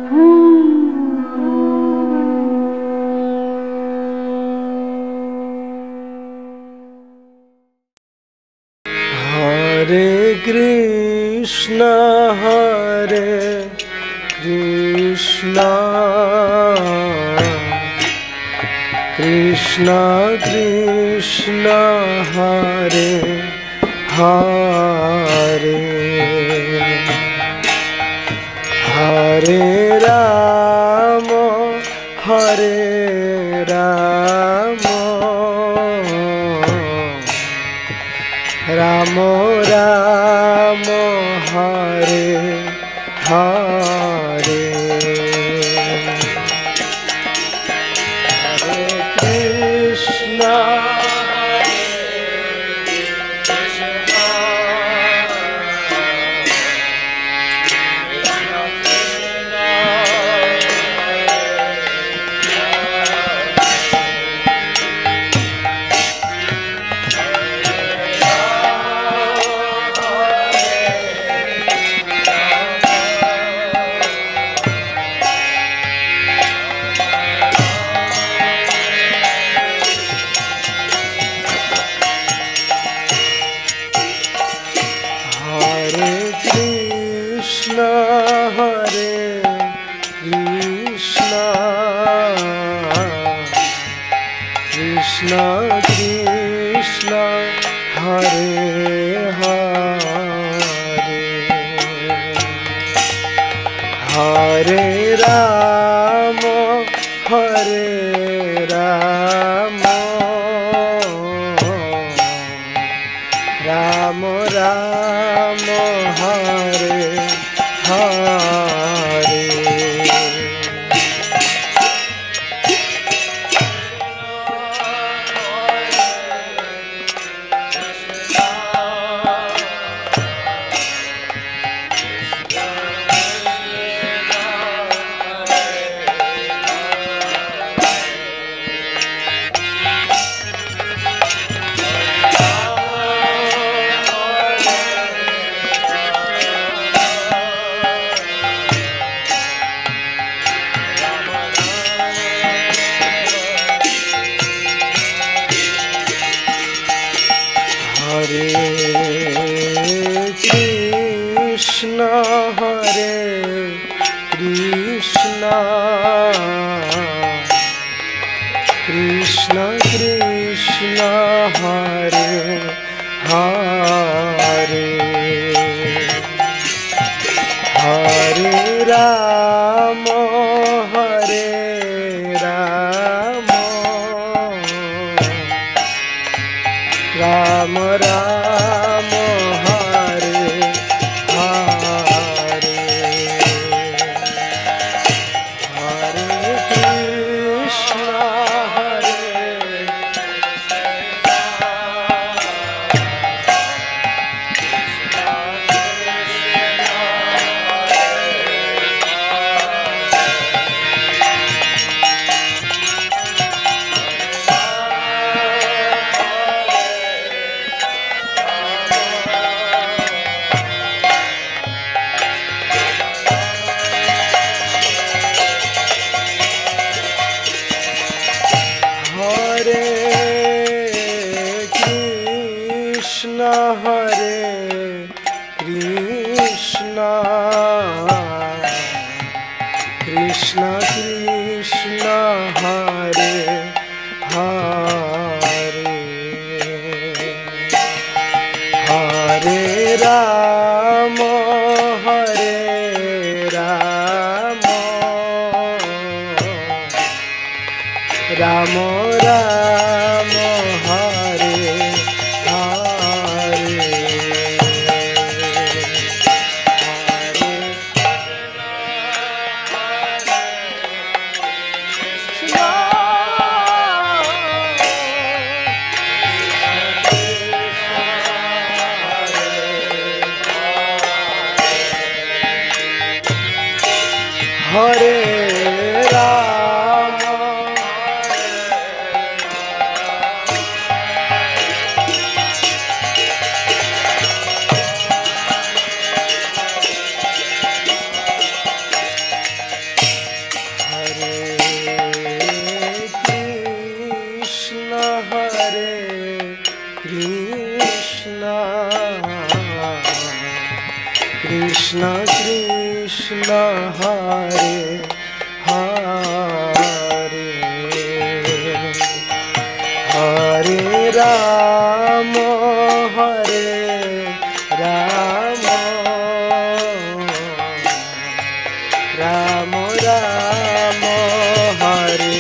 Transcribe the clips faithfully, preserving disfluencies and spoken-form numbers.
Hare Krishna, Hare Krishna, Krishna Krishna, Hare Hare, Hare Rama, Hare Rama, Rama Rama, Hare Hare, Hare Krishna, Krishna Krishna, Hare Hare, Hare Rama, Hare Rama, Rama Rama, Hare Hare. Hare Krishna, Hare Krishna, Krishna Krishna, Hare Hare, Hare Rama, Hare Rama, Rama Rama, Hare Hare, Hare Krishna, Hare Krishna, Hare Krishna, Krishna Krishna, Hare Hare, Hare Rama, Hare Rama, Rama Rama, Hare Hare, Hare Rama, Krishna Krishna Hare Hare Hare Ram Hare Ram Ram Ram Hare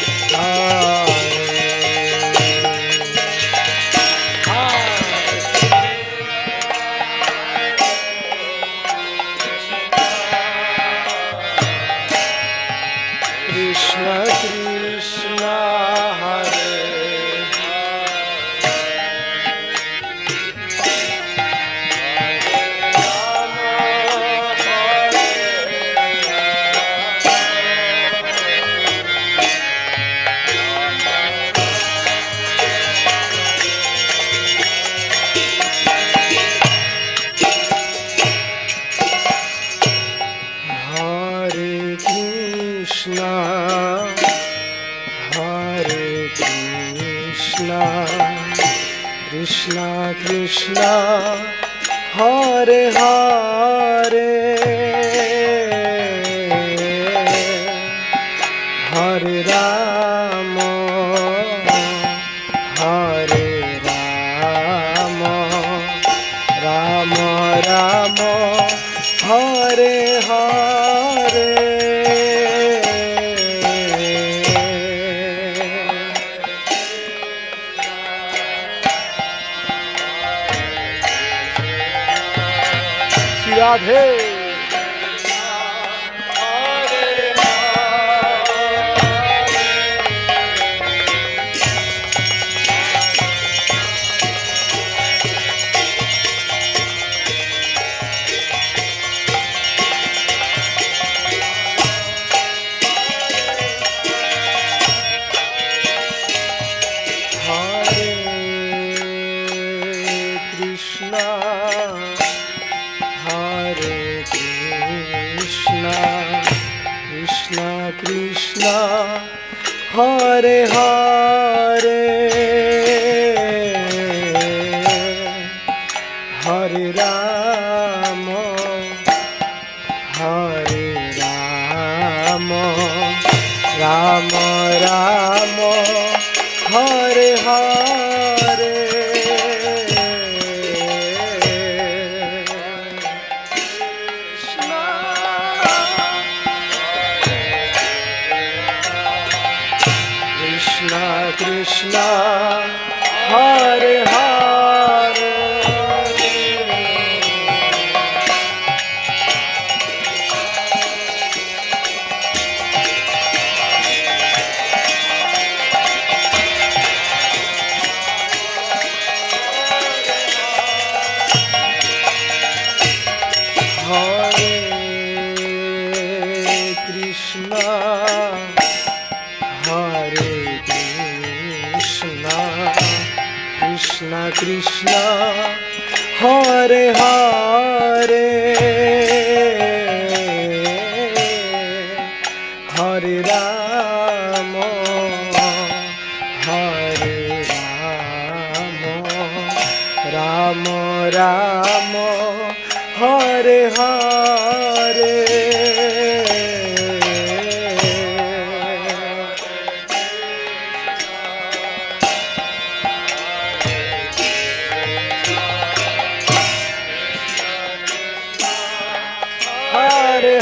Krishna Krishna Hare Krishna Krishna Hare Hare Hare Ram Hare Ram Ram Ram Hare Hare Radhe Krishna Hare Hare Hare Ram Hare Ram Ram Ram Hare Hare Krishna Hare Hare Hare Krishna Hare Krishna Krishna Hare Hare Hare Ram Hare Ram Ram Ram Hare Hare Hare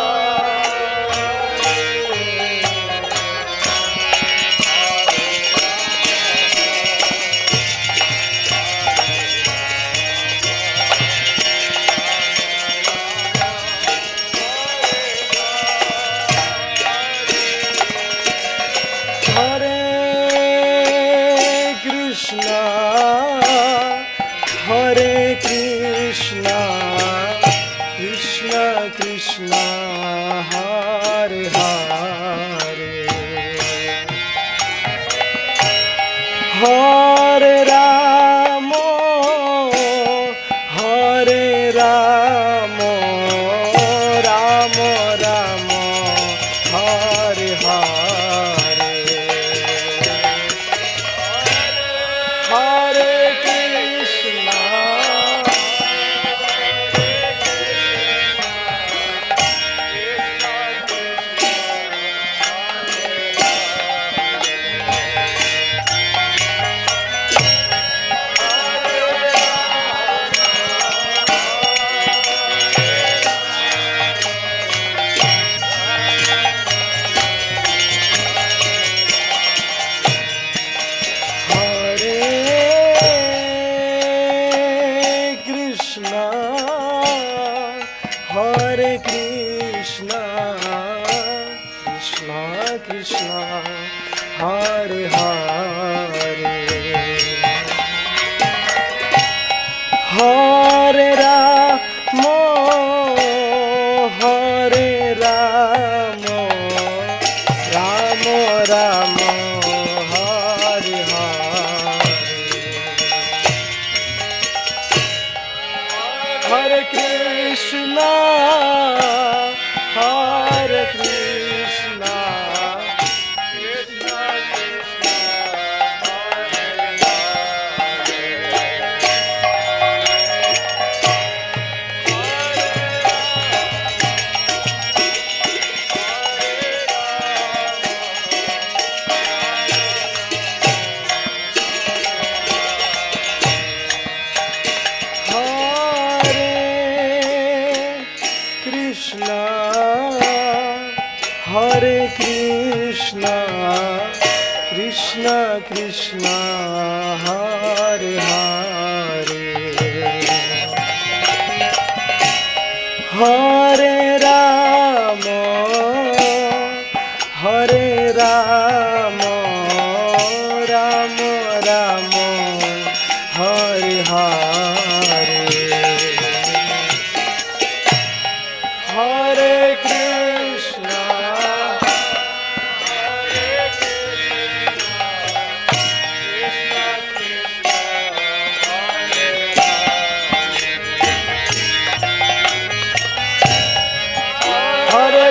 Krishna Hare Krishna Krishna Krishna Hare Hare Hare Ram Hare Ram Ram Ram Hare Hare Hare Krishna Hare Krishna, Krishna Krishna, Hare Hare, Hare Rama, Hare Rama, Rama Rama, Hare Hare, Hare Krishna, Hare Krishna, Krishna Krishna, Hare Hare Krishna, Krishna Krishna, Hare Hare, Hare Rama, Hare Rama, Rama Rama, Hare Hare, Hare Krishna, Hare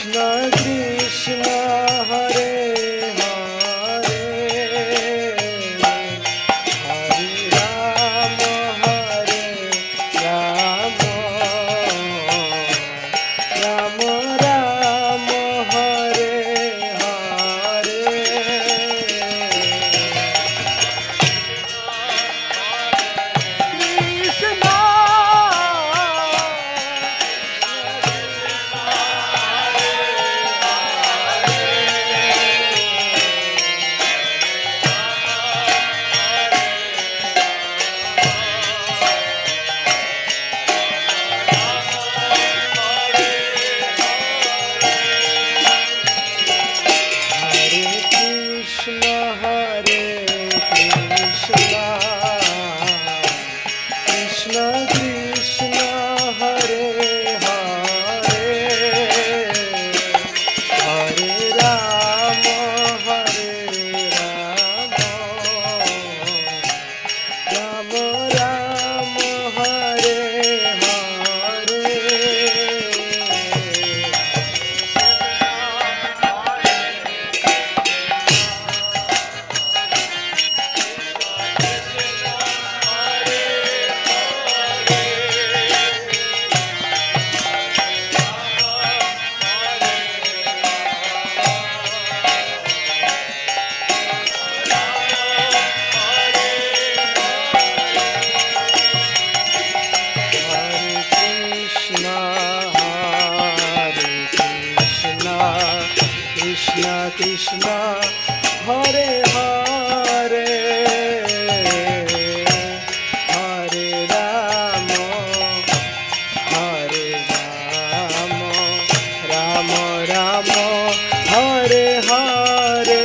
Krishna Hare Hare Hare Ram Hare Ram Ram Ram Hare Hare Krishna Krishna Hare Hare Hare Ram Hare Ram Ram Ram Hare Hare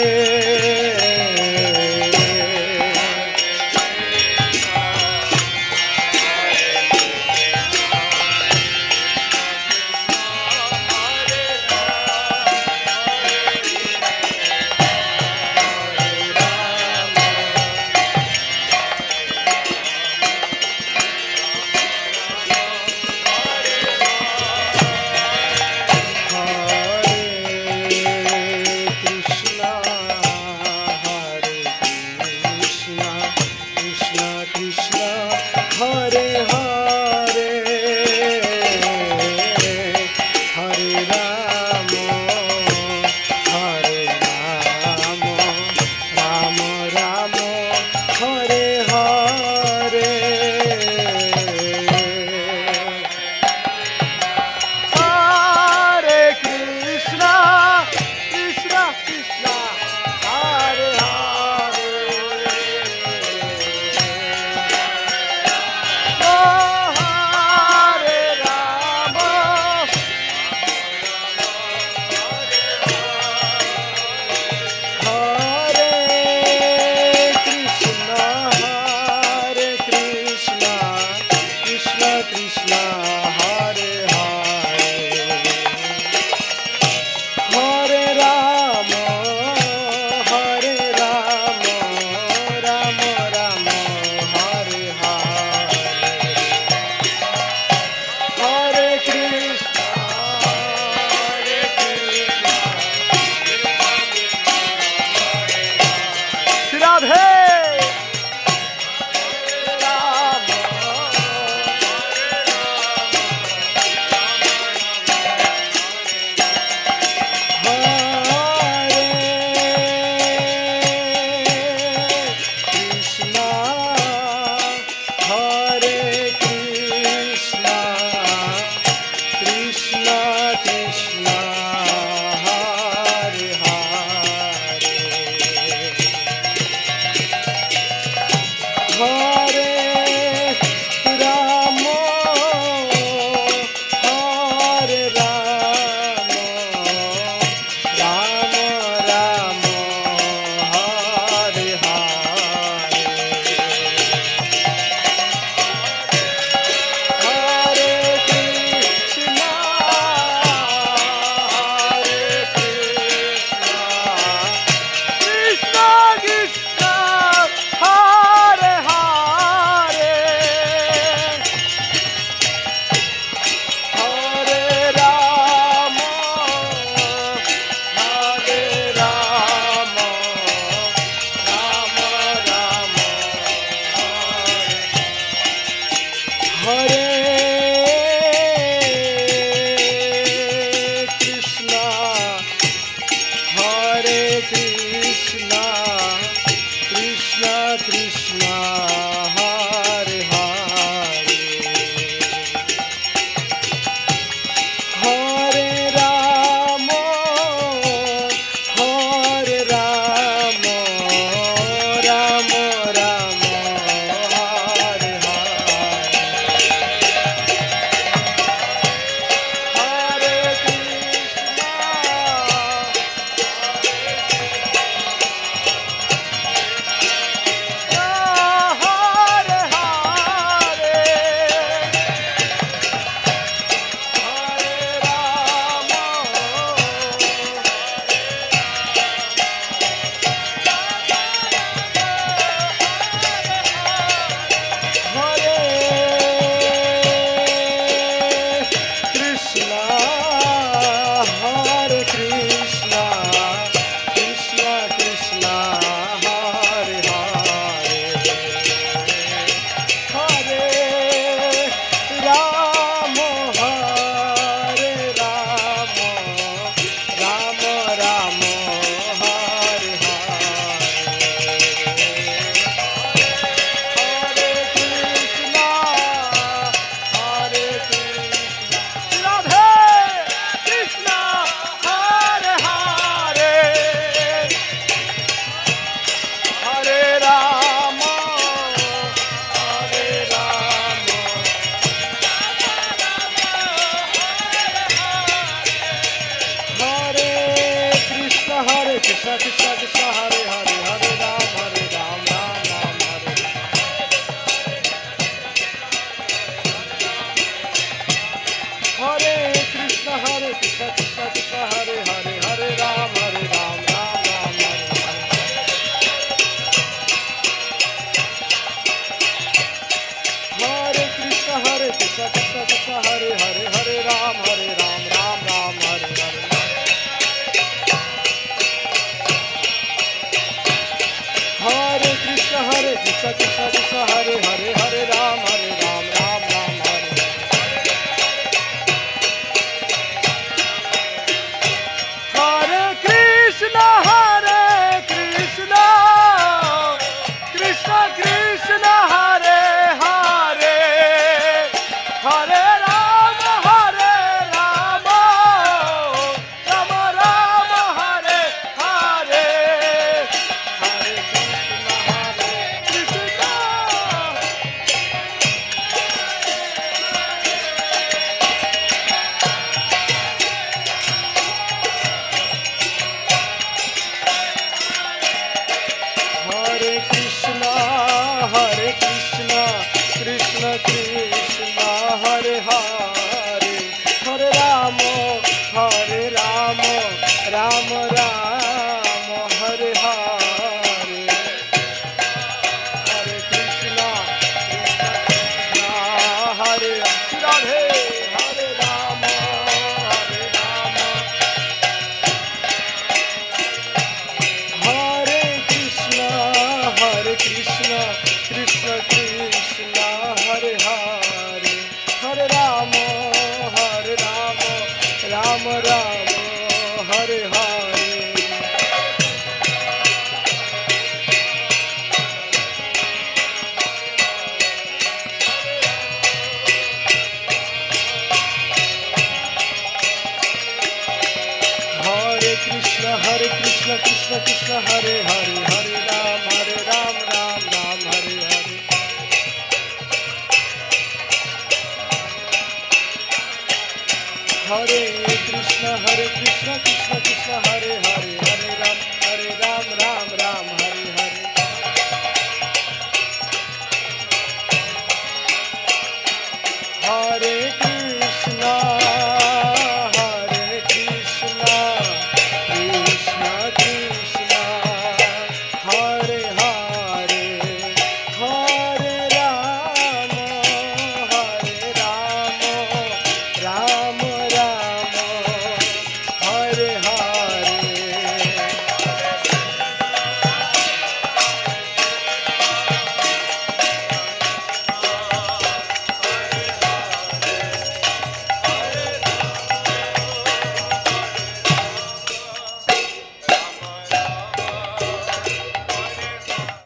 Krishna Krishna Krishna Hare Hare Hare Ram Hare Ram Ram Ram Hare Hare Krishna Hare Krishna Krishna Krishna Hare Hare Hare Ram Hare Ram Ram Ram Hare Hare Krishna Hare Krishna Krishna Krishna Hare Hare Hare Ram Hare Ram Ram Ram Hare Hare Hare Krishna Hare Krishna Krishna Krishna Hare Hare Hare Ram Hare Ram Ram Ram Hare Hare Krishna Hare Krishna Krishna Krishna Hare Hare Hare Ram Hare Ram Rama Rama Hare Hare Hare Krishna Hare Krishna Hare Krishna Hare Krishna Krishna Krishna Hare Hare Hare Rama Hare Rama Rama Rama Hare Hare Hare Krishna Krishna Krishna Hare Radhe Hare Rama Hare Rama Hare Krishna Hare Krishna Krishna Krishna Hare Hare Hare Rama Hare Rama Rama Rama Hare Hare Hare Krishna Hare Krishna Krishna Krishna Hare Hare Hare Ram Hare Ram Ram Ram Hare Hare Hare Krishna Hare Krishna Krishna Krishna Hare Hare Hare Ram Hare Ram Ram Ram Hare Hare Hare Krishna